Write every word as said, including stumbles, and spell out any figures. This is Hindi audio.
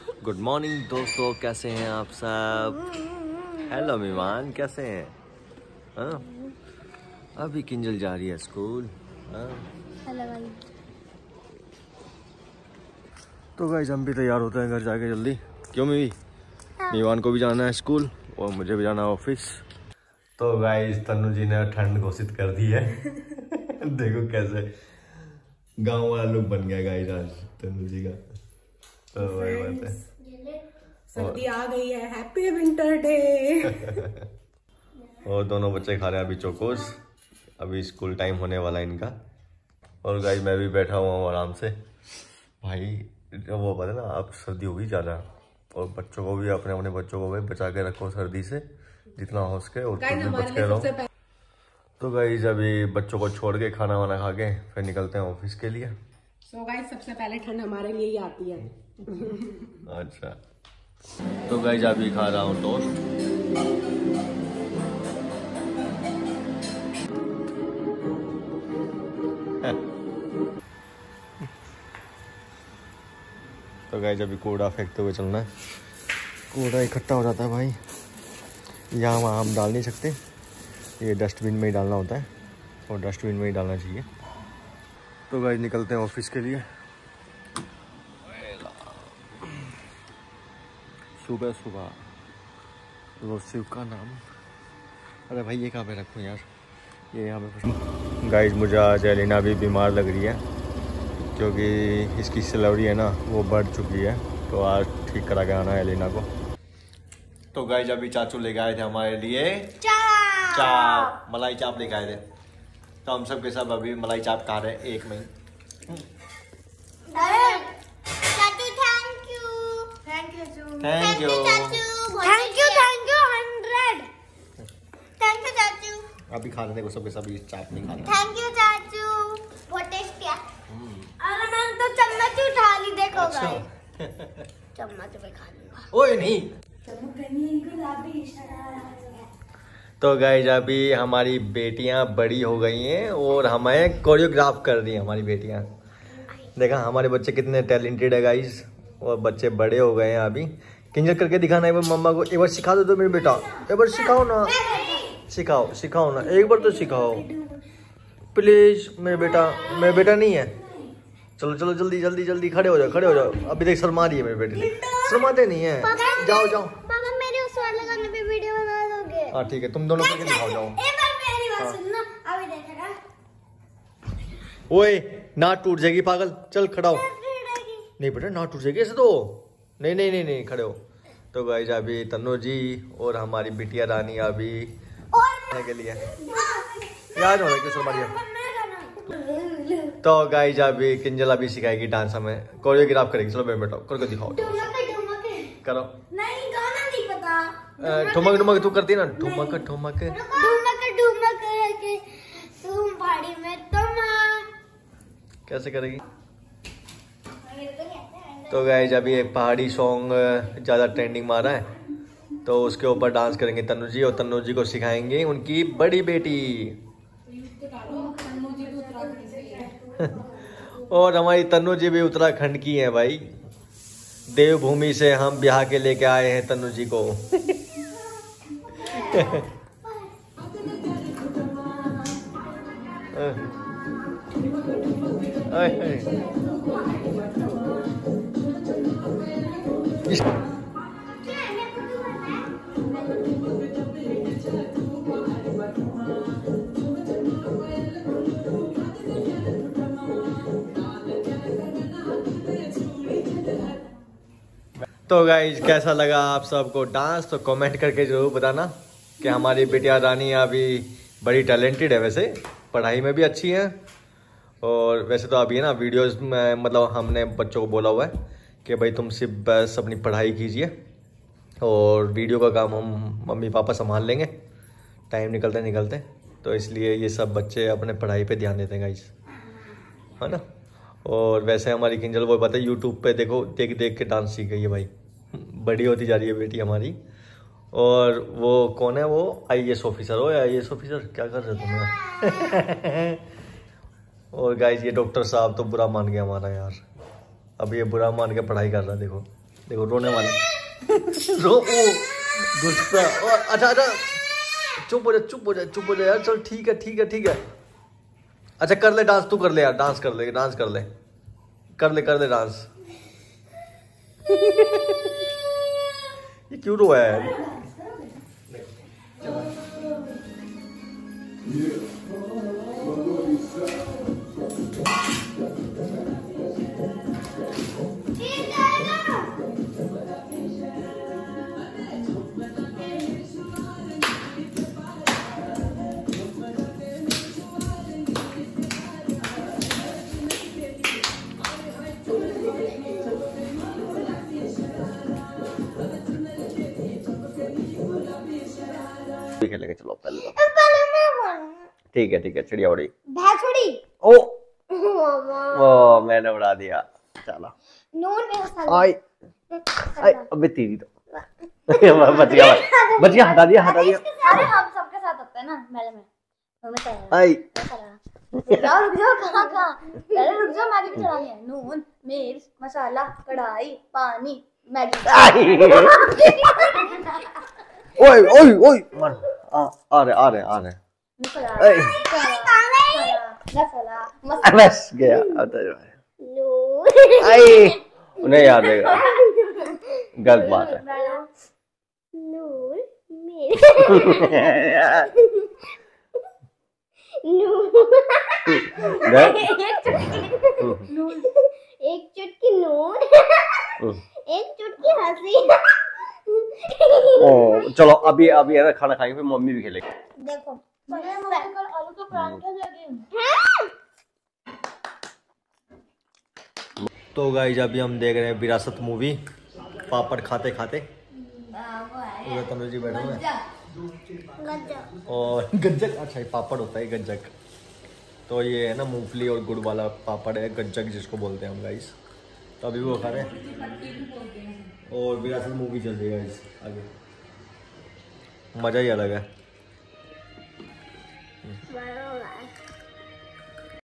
गुड मॉर्निंग दोस्तों, कैसे हैं आप सब। हेलो मेहमान, कैसे हैं। हाँ, अभी किंजल जा रही है स्कूल। हाँ, तो गाइस हम भी तैयार होते हैं घर जाके जल्दी। क्यों मेरी मेहमान को भी जाना है स्कूल और मुझे भी जाना है ऑफिस। तो गाइस तन्नू जी ने ठंड घोषित कर दी है। देखो कैसे गांव वाला लुक बन गया गाइस आज तन्नू जी का। तो वही बात है, सर्दी आ गई है। Happy winter day. और दोनों बच्चे खा रहे हैं अभी चोकोस। अभी स्कूल टाइम होने वाला है इनका। और गाइस मैं भी बैठा हुआ हूँ आराम से। भाई वो पता है ना, अब सर्दी होगी ज़्यादा और बच्चों को भी, अपने अपने बच्चों को भी बचा के रखो सर्दी से जितना हो सके, और खुद भी बच के रहो। तो गाइस अभी बच्चों को छोड़ के खाना वाना खा के फिर निकलते हैं ऑफिस के लिए। सो गाइस सबसे पहले ठंड हमारे लिए ही आती है। अच्छा, तो गाइस अभी खा रहा हूँ टोस्ट। तो गाइस अभी कूड़ा फेंकते हुए चलना है। कूड़ा इकट्ठा हो जाता है भाई, यहाँ वहाँ हम डाल नहीं सकते, ये डस्टबिन में ही डालना होता है और डस्टबिन में ही डालना चाहिए। तो गाइस निकलते हैं ऑफिस के लिए। सुबह सुबह वो शिव का नाम। अरे भाई ये कहाँ पे रखूँ यार, ये यहाँ पे। गाइस मुझे आज एलिना भी बीमार लग रही है क्योंकि इसकी सिलवरी है ना वो बढ़ चुकी है, तो आज ठीक करा के आना है एलिना को। तो गाइस अभी चाचू लेके आए थे हमारे लिए चाप, चाप मलाई चाप लेके आए थे। तो हम सब के सब अभी मलाई चाप खा रहे हैं एक में। Thank you thank you thank you hundred thank you चाचू। अभी खा लेते सब के सब ये चाप नहीं खाना। थैंक यू चाचू, बहुत टेस्टी है। अरे मैंने तो चम्मच उठा ली, देखो गाइस चम्मच में खा लूंगा। ओए नहीं। तो गाइस अभी हमारी बेटियां बड़ी हो गई हैं और हमें कोरियोग्राफ कर रही हैं हमारी बेटियां। देखा हमारे बच्चे कितने टैलेंटेड है गाइस, और बच्चे बड़े हो गए हैं अभी। किंजल करके दिखाना है मम्मा को, एक बार सिखा दो तो मेरे बेटा, एक बार सिखाओ ना, सिखाओ सिखाओ ना, एक बार तो सिखाओ प्लीज। मेरे बेटा मेरे बेटा नहीं है। चलो चलो जल्दी जल्दी जल्दी खड़े हो जाओ, खड़े हो जाओ। अभी देख शर्मा रही है मेरे बेटे ने, शर्माते नहीं है। जाओ जाओ पापा मेरे उस वाले गाने पे वीडियो बना दोगे? हाँ ठीक है, तुम दोनों करके दिखाओ। जाओ एक बार मेरी बात सुनना, अभी देखेगा। ओए ना टूट जाएगी पागल, चल खड़ा हो। नहीं बेटा ना टूट जाएगी ऐसे तो। नहीं नहीं नहीं नहीं खड़े हो। तो गाइस अभी तन्नू जी और हमारी बिटिया रानी अभी के लिए याद हो रहा है। तो गाइस अभी किंजल अभी सिखाएगी डांस, हमें कोरियोग्राफ करेगी। चलो मेरे बेटा करके दिखाओ, करो। नहीं गाना नहीं पता। ठुमक ठुमक तू करती ना, ठुमक ठुमक ठुमक ठुमक के तुम पहाड़ी में तुम कैसे करेगी। तो गाइस अभी एक पहाड़ी सॉन्ग ज़्यादा ट्रेंडिंग मारा है, तो उसके ऊपर डांस करेंगे तन्नू जी, और तन्नू जी को सिखाएंगे उनकी बड़ी बेटी। और हमारी तन्नू जी भी उत्तराखंड की है भाई, देवभूमि से हम बिहार के लेके आए हैं तन्नू जी को। तो गाइज कैसा लगा आप सबको डांस, तो कमेंट करके जरूर बताना कि हमारी बेटिया रानी अभी बड़ी टैलेंटेड है, वैसे पढ़ाई में भी अच्छी है। और वैसे तो अभी है ना वीडियोस में, मतलब हमने बच्चों को बोला हुआ है कि भाई तुम सिर्फ बस अपनी पढ़ाई कीजिए और वीडियो का काम हम मम्मी पापा संभाल लेंगे टाइम निकलते निकलते। तो इसलिए ये सब बच्चे अपने पढ़ाई पे ध्यान देते हैं गाइस, है ना। और वैसे हमारी किंजल वो पता है यूट्यूब पे देखो देख देख के डांस सीख गई है भाई, बड़ी होती जा रही है बेटी हमारी। और वो कौन है, वो आई ए एस ऑफिसर हो या आई ए एस ऑफिसर, क्या कर रहे तुम। और गाइस ये डॉक्टर साहब तो बुरा मान गया हमारा यार, अब ये बुरा मान के पढ़ाई कर रहा है देखो। देखो रोने वाला रो ओ गुस्सा। अच्छा अच्छा चुप हो जा चुप हो जा चुप हो जा यार। चल ठीक है ठीक है ठीक है। अच्छा कर ले डांस, तू कर ले यार, डांस कर ले डांस कर ले कर ले कर ले डांस। ये क्यों रोया है? खेलेंगे चलो पहले तो। ठीक है ठीक है। चिड़िया उड़ी भैंसुड़ी। ओ ओ मैंने उड़ा दिया। चलो आई आई अबे तेरी तो बच गया बच गया। हटा दिया हटा दिया। अरे हम सबके साथ होते हैं ना मेले में। आई रुक जाओ रुक जाओ कहाँ कहाँ पहले रुक जाओ। मैगी भी चढ़ानी है। नून मिर्च मसाला कढ़ाई पानी मैगी। ओए ओए ओए मर आ आ रहे आ रहे आ रहे। बस गया। आई उन्हें याद है गलत बात है। नूर एक चुटकी नून एक चुटकी हंसी। ओ चलो अभी अभी यार खाना खाएंगे फिर मम्मी भी खेलेगी। देखो आलू का पराठा लगे। तो गाइस अभी हम देख रहे हैं विरासत मूवी पापड़ खाते खाते। तनुज जी बैठे हुए और गज्जक। अच्छा ये पापड़ होता है गज्जक। तो ये है ना मूंगफली और गुड़ वाला पापड़ है गज्जक जिसको बोलते हैं हम गाइस। तो अभी वो खा रहे हैं और विरासत मूवी चल रही है गाइस आगे। मजा ही अलग है।